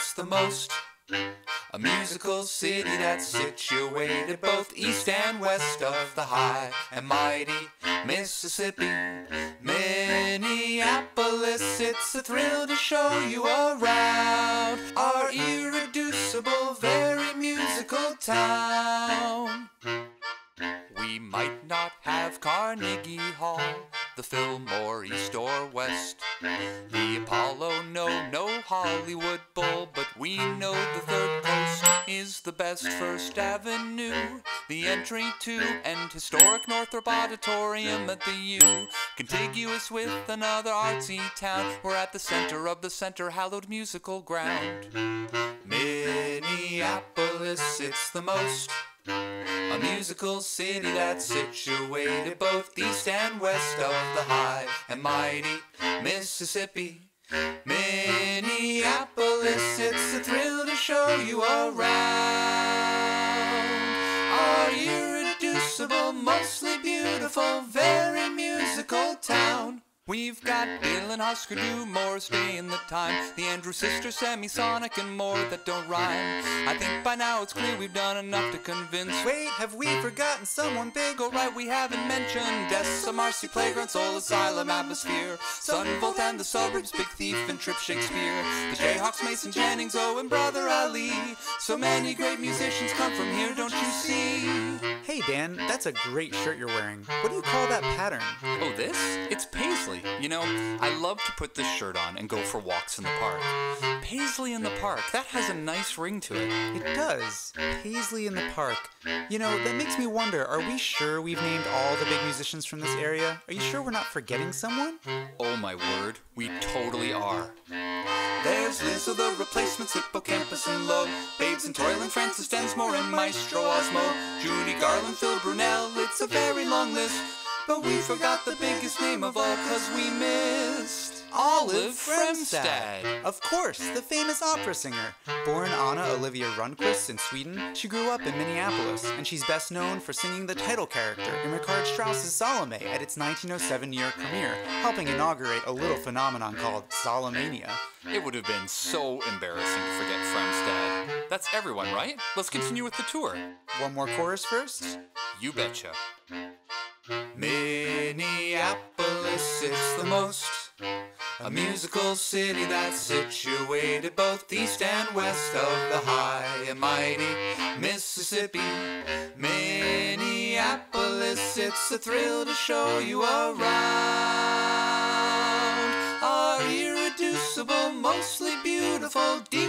it's the most. A musical city that's situated both east and west of the high and mighty Mississippi. Minneapolis, it's a thrill to show you around our irreducible, very musical town. We might not have Carnegie Hall, the Fillmore East or West, the Apollo, no Hollywood Bowl, but we know the Third Coast is the best. First Avenue, the entry to and historic Northrop Auditorium at the U, contiguous with another artsy town. We're at the center of the center, hallowed musical ground. Minneapolis, it's the most. A musical city that's situated both east and west of the high and mighty Mississippi. Minneapolis, it's a thrill to show you around our irreducible, mostly beautiful, very musical town. We've got Bill and Oscar Dumore staying the time, the Andrew Sisters, Semisonic, and more that don't rhyme. I think by now it's clear we've done enough to convince. Wait, have we forgotten someone big? Oh right, we haven't mentioned Dessa, Marcy, Playground, Soul Asylum, Atmosphere, Sunvolt and the Suburbs, Big Thief and Trip Shakespeare, the Jayhawks, Mason Jennings, oh and Brother Ali. So many great musicians come from here, don't you see? Hey Dan, that's a great shirt you're wearing. What do you call that pattern? Oh, this? It's paisley. You know, I love to put this shirt on and go for walks in the park. Paisley in the park, that has a nice ring to it. It does. Paisley in the park. You know, that makes me wonder, are we sure we've named all the big musicians from this area? Are you sure we're not forgetting someone? Oh my word, we totally are. There's Liz of the Replacements, Hippocampus and Low, Babes and Toyland, Francis Densmore and Maestro Osmo, Judy Garland, Phil Brunel, it's a very long list. But we forgot the biggest name of all, 'cause we missed Olive Fremstad. Of course, the famous opera singer. Born Anna Olivia Rundquist in Sweden, she grew up in Minneapolis, and she's best known for singing the title character in Richard Strauss's Salome at its 1907 New York premiere, helping inaugurate a little phenomenon called Salomania. It would have been so embarrassing to forget Fremstad. That's everyone, right? Let's continue with the tour. One more chorus first? You betcha. Minneapolis, it's the most. A musical city that's situated both east and west of the high and mighty Mississippi. Minneapolis, it's a thrill to show you around our irreducible, mostly beautiful, deep